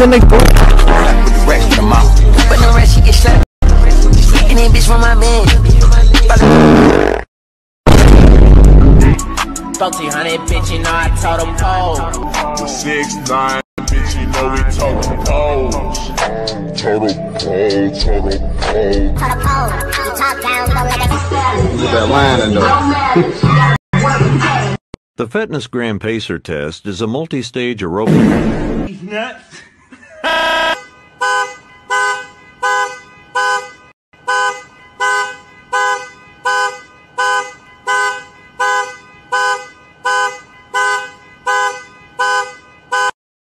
when they throw. With the rest of the mouth. But no rest, she get slapped. And then bitch from my man. 1,400, bitch, you know I told them pole. 6'9", bitch, you know we total poles. Total pole, total pole. You talk down, don't let it. Look at that line in there. The Fitness Gram Pacer test is a multi-stage aerobic. He's nuts.